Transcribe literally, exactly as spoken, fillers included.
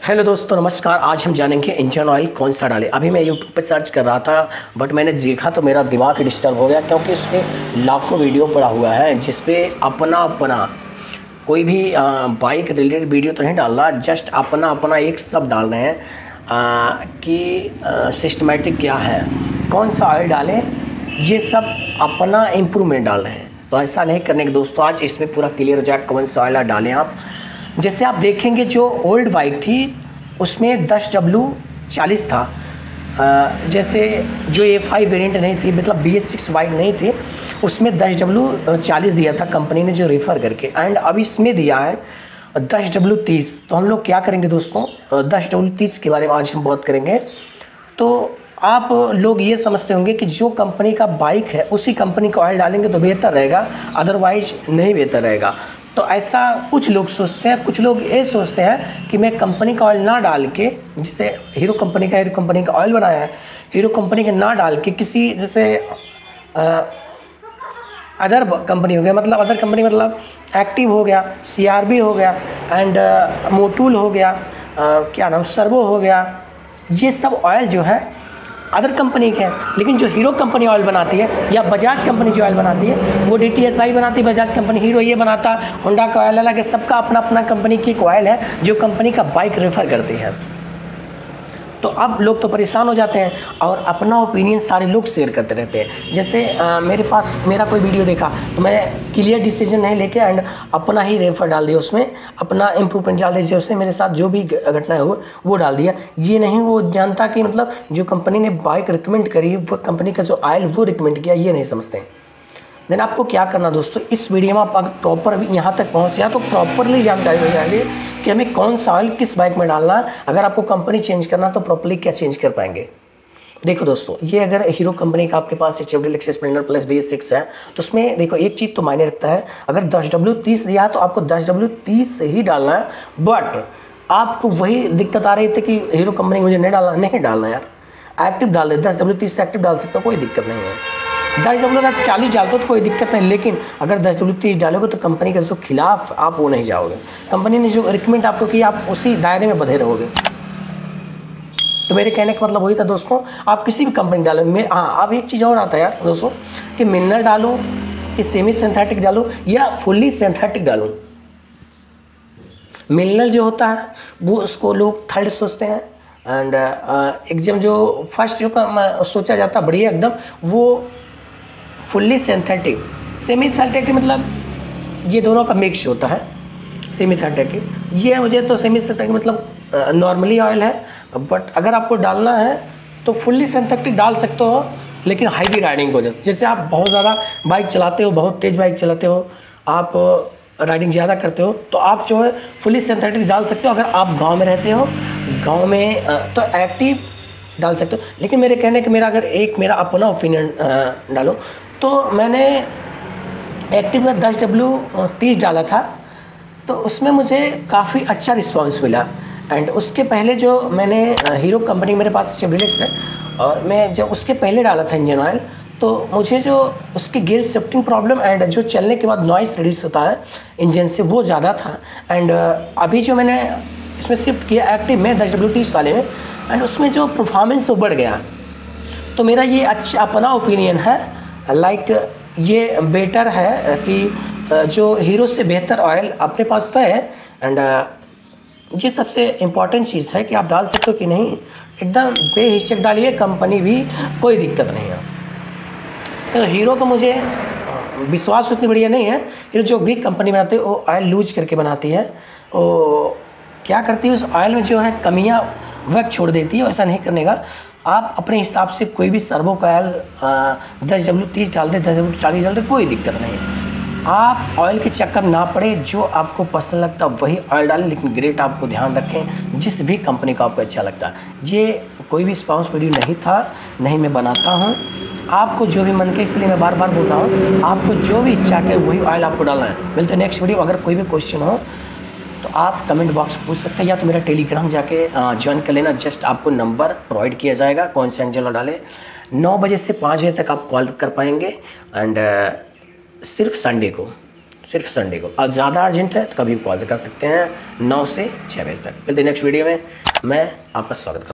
Hello दोस्तों, नमस्कार। आज हम जानेंगे इंजन ऑयल कौन सा डालें। अभी मैं यूट्यूब पे सर्च कर रहा था, बट मैंने देखा तो मेरा दिमाग डिस्टर्ब हो गया, क्योंकि उसमें लाखों वीडियो पड़ा हुआ है जिस पे अपना अपना कोई भी बाइक रिलेटेड वीडियो तो नहीं डाल रहा, जस्ट अपना अपना एक सब डाल रहे हैं आ, कि सिस्टमेटिक क्या है, कौन सा ऑयल डालें, ये सब अपना इम्प्रूवमेंट डाल रहे हैं। तो ऐसा नहीं करने के दोस्तों, आज इसमें पूरा क्लियर हो जाए कौन सा ऑयल डालें आप। जैसे आप देखेंगे जो ओल्ड बाइक थी उसमें दस डब्ल्यू चालीस था। आ, जैसे जो ए फाइव वेरिएंट नहीं थी, मतलब बी एस सिक्स बाइक नहीं थी, उसमें दस डब्ल्यू चालीस दिया था कंपनी ने जो रेफ़र करके। एंड अब इसमें दिया है दस डब्ल्यू तीस। तो हम लोग क्या करेंगे दोस्तों, दस डब्ल्यू तीस के बारे में आज हम बात करेंगे। तो आप लोग ये समझते होंगे कि जो कंपनी का बाइक है उसी कंपनी का ऑयल डालेंगे तो बेहतर रहेगा, अदरवाइज नहीं बेहतर रहेगा। तो ऐसा कुछ लोग सोचते हैं। कुछ लोग ये सोचते हैं कि मैं कंपनी का ऑयल ना डाल के, जैसे हीरो कंपनी का हीरो कंपनी का ऑयल बनाया है, हीरो कंपनी का ना डाल के किसी जैसे अदर कंपनी हो गया, मतलब अदर कंपनी मतलब एक्टिव हो गया, सी आर बी हो गया, एंड मोटूल हो गया, आ, क्या नाम सर्वो हो गया, ये सब ऑयल जो है अदर कंपनी के हैं। लेकिन जो हीरो कंपनी ऑयल बनाती है या बजाज कंपनी जो ऑयल बनाती है वो डी टी एस आई बनाती है, बजाज कंपनी, हीरो ये बनाता, होंडा का ऑयल अलग है। सबका अपना अपना कंपनी की एक ऑयल है जो कंपनी का बाइक रेफर करती है। तो अब लोग तो परेशान हो जाते हैं और अपना ओपिनियन सारे लोग शेयर करते रहते हैं। जैसे आ, मेरे पास मेरा कोई वीडियो देखा तो मैं क्लियर डिसीजन नहीं लेके एंड अपना ही रेफर डाल दिया, उसमें अपना इम्प्रूवमेंट डाल दिया, उसमें मेरे साथ जो भी घटना है वो डाल दिया। ये नहीं वो जानता कि मतलब जो कंपनी ने बाइक रिकमेंड करी वो कंपनी का जो ऑयल वो रिकमेंड किया, ये नहीं समझते हैं। देन आपको क्या करना दोस्तों, इस वीडियो में आप अगर प्रॉपर अभी यहाँ तक पहुँच गया तो प्रॉपरली जानकारी हो जाएगी कि हमें कौन सा ऑयल किस बाइक में डालना है। अगर आपको कंपनी चेंज करना तो प्रॉपरली क्या चेंज कर पाएंगे। देखो दोस्तों, ये अगर हीरो कंपनी का आपके पास Chevrolet Access Splendor Plus V S six है तो उसमें देखो एक चीज़ तो मायने रखता है। अगर दस डब्ल्यू तीस दिया तो आपको दस डब्ल्यू तीस ही डालना है। बट आपको वही दिक्कत आ रही थी कि हीरो कंपनी मुझे नहीं डालना, नहीं डालना यार, एक्टिव डाल दे, दस डब्ल्यू तीस से एक्टिव डाल सकते हो, कोई दिक्कत नहीं है। दस डब्ल्यू का चालीस डालते हो तो कोई दिक्कत नहीं, लेकिन अगर दस डब्ल्यू तीस डालोगे तो कंपनी के जो खिलाफ आप वो नहीं जाओगे। कंपनी ने जो रिकमेंड आपको किया आप उसी दायरे में बंधे रहोगे। तो मेरे कहने का मतलब वही था दोस्तों, आप किसी भी कंपनी डालो। मैं हाँ अब एक चीज़ और आता है यार दोस्तों कि मिनरल डालो कि सेमी सिंथेटिक डालो या फुल्ली सिंथेटिक डालो। मिनरल जो होता है वो उसको लोग थर्ड सोचते हैं, एंड एकदम जो फर्स्ट जो का सोचा जाता है बढ़िया एकदम, वो फुल्ली सिंथेटिक। सेमी सिंथेटिक मतलब ये दोनों का मिक्स होता है। सेमी सिंथेटिक ये मुझे तो सेमी सिंथेटिक मतलब नॉर्मली ऑयल है, बट अगर आपको डालना है तो फुल्ली सिंथेटिक डाल सकते हो, लेकिन हाईवी राइडिंग को जैसे जैसे आप बहुत ज़्यादा बाइक चलाते हो, बहुत तेज़ बाइक चलाते हो, आप राइडिंग ज़्यादा करते हो तो आप जो है फुल्ली सिंथेटिक डाल सकते हो। अगर आप गाँव में रहते हो, गाँव में तो एक्टिव डाल सकते हो। लेकिन मेरे कहने के मेरा अगर एक मेरा अपना ओपिनियन डालो तो मैंने एक्टिव का दस डब्ल्यू तीस डाला था, तो उसमें मुझे काफ़ी अच्छा रिस्पांस मिला। एंड उसके पहले जो मैंने हीरो कंपनी मेरे पास चेवरलेट है और मैं जब उसके पहले डाला था इंजन ऑयल तो मुझे जो उसकी गियर शिफ्टिंग प्रॉब्लम एंड जो चलने के बाद नॉइस रिलीज होता है इंजन से वो ज़्यादा था। एंड अभी जो मैंने इसमें शिफ्ट किया एक्टिव में दस डब्ल्यू तीस वाले में, एंड उसमें जो परफॉर्मेंस तो बढ़ गया। तो मेरा ये अच्छा अपना ओपिनियन है, लाइक ये बेटर है कि जो हीरो से बेहतर ऑयल अपने पास तो है। एंड ये सबसे इम्पॉर्टेंट चीज़ है कि आप डाल सकते हो कि नहीं, एकदम बेहिचक डालिए, कंपनी भी कोई दिक्कत नहीं है। तो हीरो का मुझे विश्वास उतनी बढ़िया नहीं है। हीरो जो भी कंपनी बनाती है वो ऑयल लूज करके बनाती है, वो क्या करती है उस ऑयल में जो है कमियां वक्त छोड़ देती है। ऐसा नहीं करने का, आप अपने हिसाब से कोई भी सर्वो का ऑयल दस डब्ल्यू तीस डाल दे, दस डब्ल्यू चालीस डाल दे, कोई दिक्कत नहीं है। आप ऑयल के चक्कर ना पड़े, जो आपको पसंद लगता है वही ऑयल डालें, लेकिन ग्रेट आपको ध्यान रखें जिस भी कंपनी का आपको अच्छा लगता है। ये कोई भी स्पॉन्स वीडियो नहीं था, नहीं मैं बनाता हूँ। आपको जो भी मन के, इसलिए मैं बार बार बोल रहा हूँ, आपको जो भी इच्छा के वही ऑयल आपको डालना है। मिलते हैं नेक्स्ट वीडियो। अगर कोई भी क्वेश्चन हो तो आप कमेंट बॉक्स में पूछ सकते हैं, या तो मेरा टेलीग्राम जाके ज्वाइन कर लेना। जस्ट आपको नंबर प्रोवाइड किया जाएगा कौन सा इंजन डालें। नौ बजे से पाँच बजे तक आप कॉल कर पाएंगे, एंड सिर्फ संडे को सिर्फ संडे को। और ज़्यादा अर्जेंट है तो कभी कॉल कर सकते हैं नौ से छः बजे तक। मिलते नेक्स्ट वीडियो में, मैं आपका स्वागत करता हूँ।